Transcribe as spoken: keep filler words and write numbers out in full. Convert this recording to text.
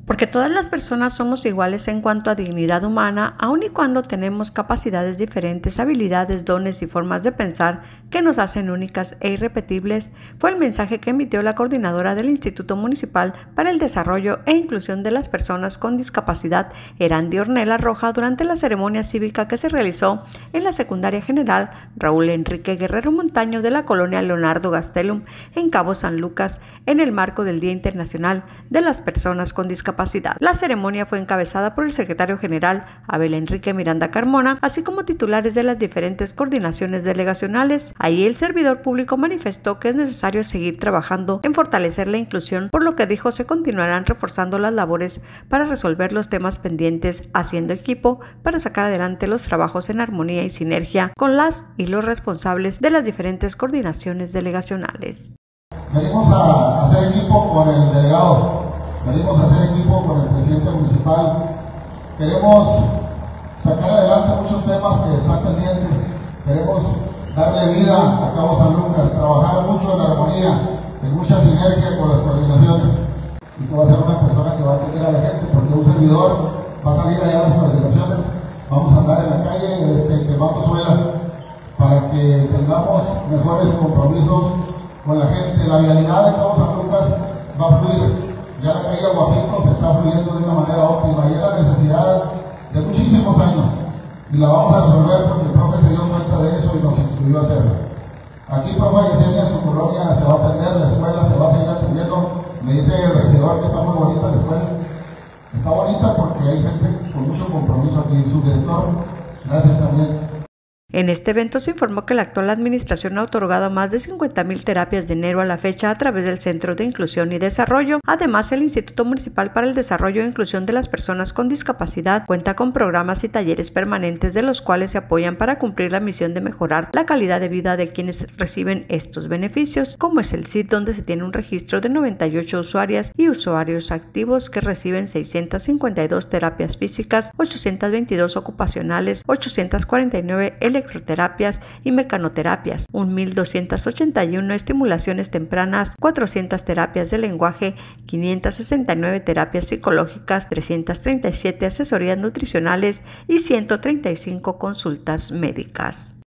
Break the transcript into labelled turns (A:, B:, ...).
A: Porque todas las personas somos iguales en cuanto a dignidad humana, aun y cuando tenemos capacidades diferentes, habilidades, dones y formas de pensar que nos hacen únicas e irrepetibles, fue el mensaje que emitió la coordinadora del Instituto Municipal para el Desarrollo e Inclusión de las Personas con Discapacidad, Erandi Ornella Roja, durante la ceremonia cívica que se realizó en la Secundaria General Raúl Enrique Guerrero Montaño de la colonia Leonardo Gastelum, en Cabo San Lucas, en el marco del Día Internacional de las Personas con Discapacidad. La ceremonia fue encabezada por el secretario general Abel Enrique Miranda Carmona, así como titulares de las diferentes coordinaciones delegacionales. Ahí el servidor público manifestó que es necesario seguir trabajando en fortalecer la inclusión, por lo que dijo se continuarán reforzando las labores para resolver los temas pendientes, haciendo equipo para sacar adelante los trabajos en armonía y sinergia con las y los responsables de las diferentes coordinaciones delegacionales.
B: Venimos a hacer equipo con el delegado. Venimos a hacer equipo con el presidente municipal. Queremos sacar adelante muchos temas que están pendientes. Queremos darle vida a Cabo San Lucas, trabajar mucho en armonía, en mucha sinergia con las coordinaciones. Y tú vas a ser una persona que va a atender a la gente, porque un servidor va a salir allá a las coordinaciones. Vamos a andar en la calle este, quemando suela para que tengamos mejores compromisos con la gente. La vialidad de Cabo San Lucas va a fluir. Ya la calle Aguajito se está fluyendo de una manera óptima y es la necesidad de muchísimos años y la vamos a resolver porque el profe se dio cuenta de eso y nos instruyó a hacerlo. Aquí, profe Yesenia, en su colonia se va a atender, la escuela se va a seguir atendiendo. Me dice el regidor que está muy bonita la escuela. Está bonita porque hay gente con mucho compromiso aquí. Su director, gracias también.
A: En este evento se informó que la actual administración ha otorgado más de cincuenta mil terapias de enero a la fecha a través del Centro de Inclusión y Desarrollo. Además, el Instituto Municipal para el Desarrollo e Inclusión de las Personas con Discapacidad cuenta con programas y talleres permanentes de los cuales se apoyan para cumplir la misión de mejorar la calidad de vida de quienes reciben estos beneficios, como es el C I D, donde se tiene un registro de noventa y ocho usuarias y usuarios activos que reciben seiscientas cincuenta y dos terapias físicas, ochocientas veintidós ocupacionales, ochocientas cuarenta y nueve electrónicas, electroterapias y mecanoterapias, mil doscientas ochenta y uno estimulaciones tempranas, cuatrocientas terapias de lenguaje, quinientas sesenta y nueve terapias psicológicas, trescientas treinta y siete asesorías nutricionales y ciento treinta y cinco consultas médicas.